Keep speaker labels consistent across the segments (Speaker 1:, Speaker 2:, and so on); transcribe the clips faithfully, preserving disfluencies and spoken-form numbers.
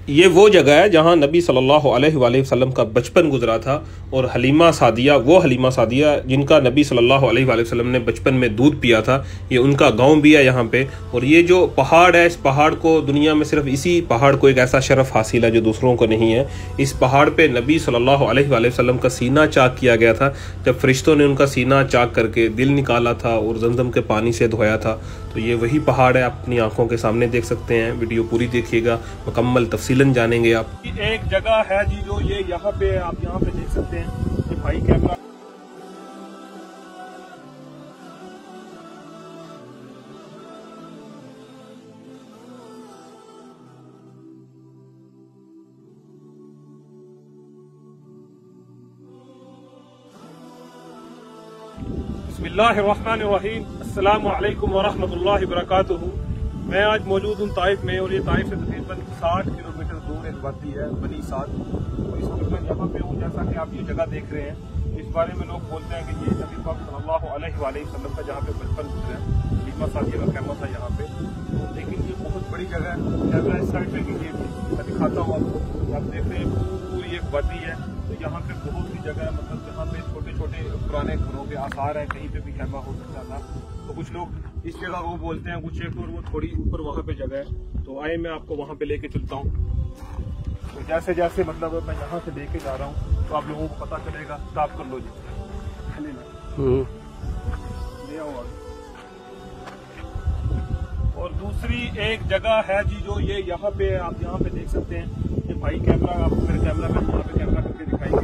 Speaker 1: ये वो जगह है जहाँ नबी सल्लल्लाहु अलैहि वसल्लम का बचपन गुजरा था और हलीमा सादिया, वो हलीमा सादिया जिनका नबी सल्लल्लाहु अलैहि वसल्लम ने बचपन में दूध पिया था, ये उनका गांव भी है यहाँ पे। और ये जो पहाड़ है, इस पहाड़ को दुनिया में सिर्फ इसी पहाड़ को एक ऐसा शरफ हासिल है जो दूसरों को नहीं है। इस पहाड़ पे नबी सल्लल्लाहु अलैहि वसल्लम का सीना चाक किया गया था जब फरिश्तों ने उनका सीना चाक करके दिल निकाला था और जमजम के पानी से धोया था। तो ये वही पहाड़ है, आप अपनी आंखों के सामने देख सकते हैं। वीडियो पूरी देखिएगा, मुकम्मल तफसीलन जानेंगे आप।
Speaker 2: एक जगह है जी जो ये यहाँ पे आप यहाँ पे देख सकते हैं, ये भाई कैमरा बिस्मिल्लाहिर्रहमानिर्रहीम, अस्सलामु अलैकुम वरहमतुल्लाहि वबरकातुहू। मैं आज मौजूद हूँ ताइफ में और ये ताइफ से तकरीबन साठ किलोमीटर दूर एक वादी है बनी साद। तो इस वक्त मैं यहाँ पे हूँ, जैसा कि आप ये जगह देख रहे हैं, इस बारे में लोग बोलते हैं कि ये नबी पाक सल्लल्लाहु अलैहि वसल्लम का जहाँ पे बचपन गुजरा है, हलीमा सादिया का कहना था यहाँ पे। लेकिन ये बहुत बड़ी जगह है। कैमरा इस साइड पे कीजिए, मैं दिखाता हूँ आपको। आप देख रहे हैं पूरी एक वादी है, तो यहाँ पे बहुत सी जगह है, मतलब जहाँ पे छोटे छोटे पुराने घरों के आसार है, कहीं पे भी खेमा हो सकता था। तो कुछ लोग इस जगह को बोलते हैं, कुछ एक और वो थोड़ी ऊपर वहाँ पे जगह है। तो आए मैं आपको वहाँ पे लेके चलता हूँ। तो जैसे जैसे मतलब मैं यहाँ से लेके जा रहा हूँ तो आप लोगों को पता चलेगा। स्टॉप कर लो जी, ले आओ। और दूसरी एक जगह है जी जो ये यहाँ पे आप यहाँ पे देख सकते हैं। ये भाई कैमरा, आपको मेरे कैमरा मैन यहाँ पे कैमरा करके दिखाएंगे।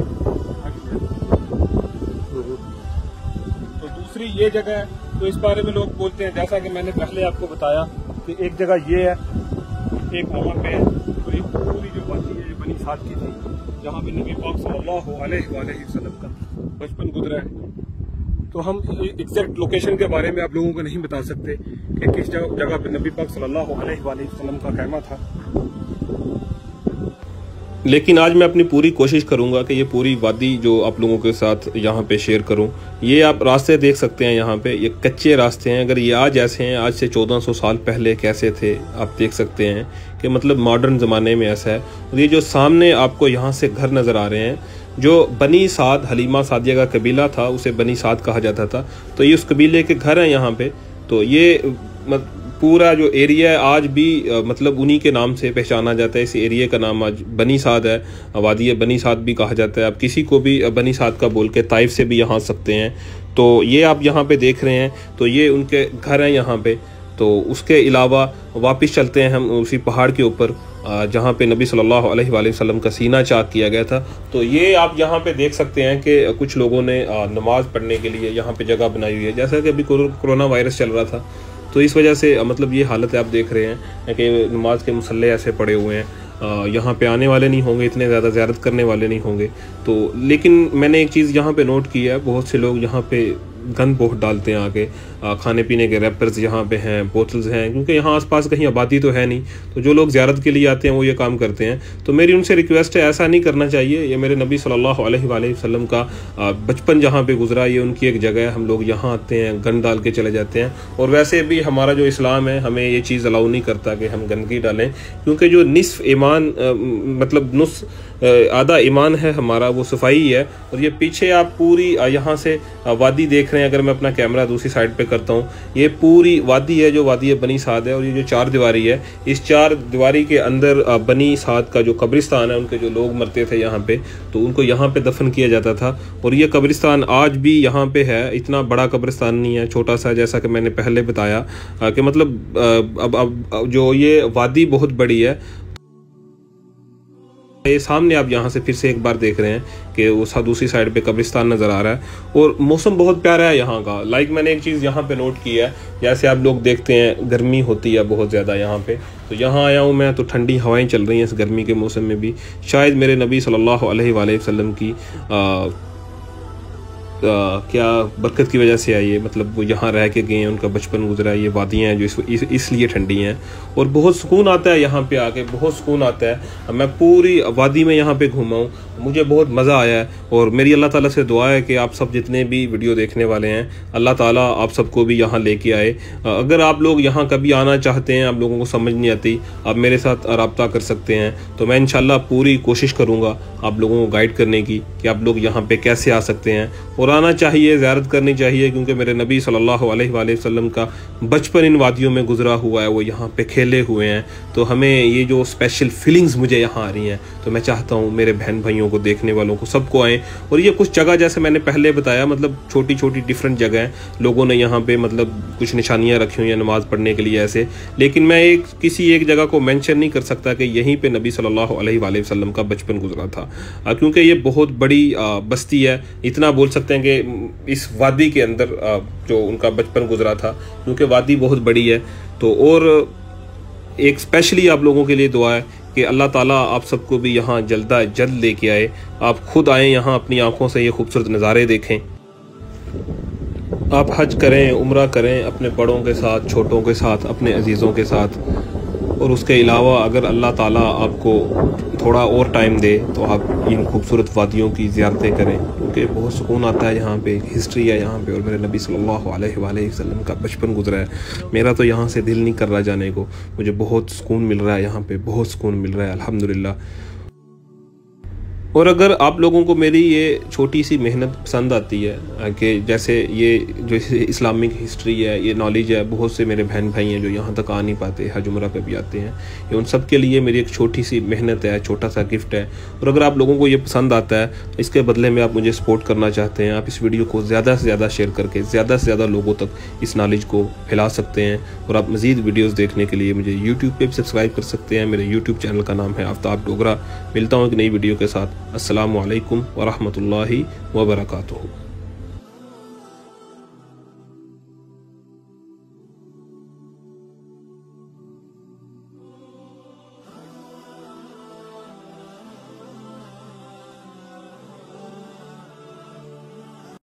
Speaker 2: तो दूसरी ये जगह है, तो इस बारे में लोग बोलते हैं, जैसा कि मैंने पहले आपको बताया कि एक जगह ये है, एक वहाँ पे है। तो ये पूरी जो वादी है ये बनी साद की थी, जहाँ पे नबी पाक सल्लल्लाहु अलैहि वसल्लम का बचपन गुजरा है। तो हम एग्जैक्ट लोकेशन के बारे में आप लोगों को नहीं बता सकते कि किस जगह पे नबी पाक सल्लल्लाहु अलैहि वसल्लम का ख़ैमा था,
Speaker 1: लेकिन आज मैं अपनी पूरी कोशिश करूंगा कि ये पूरी वादी जो आप लोगों के साथ यहाँ पे शेयर करूं। ये आप रास्ते देख सकते हैं, यहाँ पे ये कच्चे रास्ते हैं। अगर ये आज ऐसे हैं, आज से चौदह सौ साल पहले कैसे थे आप देख सकते हैं कि मतलब मॉडर्न ज़माने में ऐसा है। और ये जो सामने आपको यहाँ से घर नज़र आ रहे हैं, जो बनी साद, हलीमा सादिया का कबीला था, उसे बनी साद कहा जाता था। तो ये उस कबीले के घर हैं यहाँ पे। तो ये पूरा जो एरिया है आज भी आ, मतलब उन्हीं के नाम से पहचाना जाता है। इस एरिया का नाम आज बनी साद है, वादी बनी साद भी कहा जाता है। आप किसी को भी बनी साद का बोल के ताइफ से भी यहाँ आ सकते हैं। तो ये आप यहाँ पे देख रहे हैं, तो ये उनके घर हैं यहाँ पे। तो उसके अलावा वापस चलते हैं हम उसी पहाड़ के ऊपर जहाँ पे नबी सल्लल्लाहु अलैहि वसल्लम का सीना चाक किया गया था। तो ये आप यहाँ पे देख सकते हैं कि कुछ लोगों ने नमाज पढ़ने के लिए यहाँ पे जगह बनाई हुई है। जैसा कि अभी कोरोना वायरस चल रहा था, तो इस वजह से मतलब ये हालत है, आप देख रहे हैं कि नमाज के मुसल्ले ऐसे पड़े हुए हैं। यहाँ पे आने वाले नहीं होंगे, इतने ज़्यादा ज़ियारत करने वाले नहीं होंगे। तो लेकिन मैंने एक चीज़ यहाँ पे नोट की है, बहुत से लोग यहाँ पे गंद बहुत डालते हैं आके। खाने पीने के रैपर्स यहाँ पे हैं, बोतल्स हैं, क्योंकि यहाँ आसपास कहीं आबादी तो है नहीं। तो जो लोग ज़ियारत के लिए आते हैं वो ये काम करते हैं। तो मेरी उनसे रिक्वेस्ट है, ऐसा नहीं करना चाहिए। ये मेरे नबी सल्लल्लाहु अलैहि वसल्लम का बचपन जहाँ पे गुजरा, ये उनकी एक जगह है। हम लोग यहाँ आते हैं, गंद डाल के चले जाते हैं। और वैसे भी हमारा जो इस्लाम है, हमें ये चीज़ अलाउ नहीं करता कि हम गंदगी डालें, क्योंकि जो निस्फ ईमान मतलब नुस आधा ईमान है हमारा, वो सफाई है। और ये पीछे आप पूरी यहाँ से वादी देख रहे हैं, अगर मैं अपना कैमरा दूसरी साइड पे करता हूँ, ये पूरी वादी है जो वादी बनी साद है। और ये जो चार दीवारी है, इस चार दीवारी के अंदर बनी साद का जो कब्रिस्तान है, उनके जो लोग मरते थे यहाँ पे, तो उनको यहाँ पे दफन किया जाता था। और ये कब्रिस्तान आज भी यहाँ पे है। इतना बड़ा कब्रिस्तान नहीं है, छोटा सा, जैसा कि मैंने पहले बताया कि मतलब अब अब जो ये वादी बहुत बड़ी है। ये सामने आप यहाँ से फिर से एक बार देख रहे हैं कि वो दूसरी साइड पे कब्रिस्तान नज़र आ रहा है। और मौसम बहुत प्यारा है यहाँ का। लाइक मैंने एक चीज़ यहाँ पे नोट की है, जैसे आप लोग देखते हैं गर्मी होती है बहुत ज़्यादा यहाँ पे, तो यहाँ आया हूँ मैं, तो ठंडी हवाएं चल रही हैं इस गर्मी के मौसम में भी। शायद मेरे नबी सल्लल्लाहु अलैहि वसल्लम की आ, आ, क्या बरकत की वजह से आई है, मतलब वो यहाँ रह के गए हैं, उनका बचपन गुजरा है। ये वादियाँ हैं जो इस, इस इसलिए ठंडी हैं और बहुत सुकून आता है यहाँ पे आके, बहुत सुकून आता है। मैं पूरी वादी में यहाँ पे घूमा हूँ, मुझे बहुत मज़ा आया है। और मेरी अल्लाह ताला से दुआ है कि आप सब जितने भी वीडियो देखने वाले हैं, अल्लाह ताला आप सबको भी यहाँ लेके आए। अगर आप लोग यहाँ कभी आना चाहते हैं, आप लोगों को समझ नहीं आती, आप मेरे साथ रब्ता कर सकते हैं। तो मैं इंशाल्लाह पूरी कोशिश करूँगा आप लोगों को गाइड करने की कि आप लोग यहाँ पे कैसे आ सकते हैं। और आना चाहिए, ज़ियारत करनी चाहिए, क्योंकि मेरे नबी सल्लल्लाहु अलैहि वसल्लम का बचपन इन वादियों में गुजरा हुआ है, वो यहाँ पे खेले हुए हैं। तो हमें ये जो स्पेशल फीलिंग्स मुझे यहाँ आ रही हैं, तो मैं चाहता हूँ मेरे बहन भाइयों को, देखने वालों को, सबको आएँ। और ये कुछ जगह जैसे मैंने पहले बताया, मतलब छोटी छोटी डिफरेंट जगह हैं, लोगों ने यहाँ पे मतलब कुछ निशानियाँ रखी हुई हैं नमाज़ पढ़ने के लिए ऐसे। लेकिन मैं एक किसी एक जगह को मेंशन नहीं कर सकता कि यहीं पे नबी सल्लल्लाहु अलैहि वसल्लम का बचपन गुजरा था, क्योंकि ये बहुत बड़ी बस्ती है। इतना बोल सकते हैं कि इस वादी के अंदर जो उनका बचपन गुजरा था, क्योंकि वादी बहुत बड़ी है। तो और एक स्पेशली आप लोगों के लिए दुआ है कि अल्लाह ताला आप सबको भी यहाँ जल्दा जल्द लेके आए, आप खुद आएँ यहाँ, अपनी आंखों से ये खूबसूरत नज़ारे देखें। आप हज करें, उम्रा करें अपने बड़ों के साथ, छोटों के साथ, अपने अजीज़ों के साथ। और उसके अलावा अगर अल्लाह ताला आपको थोड़ा और टाइम दे तो आप इन खूबसूरत वादियों की ज़ियारतें करें, क्योंकि बहुत सुकून आता है यहाँ पे, हिस्ट्री है यहाँ पे। और मेरे नबी सल्लल्लाहु अलैहि वसल्लम का बचपन गुजरा है। मेरा तो यहाँ से दिल नहीं कर रहा जाने को, मुझे बहुत सुकून मिल रहा है यहाँ पे, बहुत सुकून मिल रहा है अल्हम्दुलिल्लाह। और अगर आप लोगों को मेरी ये छोटी सी मेहनत पसंद आती है कि जैसे ये जो इस्लामिक हिस्ट्री है, ये नॉलेज है, बहुत से मेरे बहन भाई हैं जो यहाँ तक आ नहीं पाते, हज उम्रा पे भी आते हैं, ये उन सब के लिए मेरी एक छोटी सी मेहनत है, छोटा सा गिफ्ट है। और अगर आप लोगों को ये पसंद आता है, इसके बदले में आप मुझे सपोर्ट करना चाहते हैं, आप इस वीडियो को ज़्यादा से ज़्यादा शेयर करके ज़्यादा से ज़्यादा लोगों तक इस नॉलेज को फैला सकते हैं। और आप मज़ीद वीडियोज़ देखने के लिए मुझे यूट्यूब पर भी सब्सक्राइब कर सकते हैं। मेरे यूट्यूब चैनल का नाम है आफ्ताब डोगरा। मिलता हूँ एक नई वीडियो के साथ। अस्सलामु अलैकुम व रहमतुल्लाहि व बरकातुहू।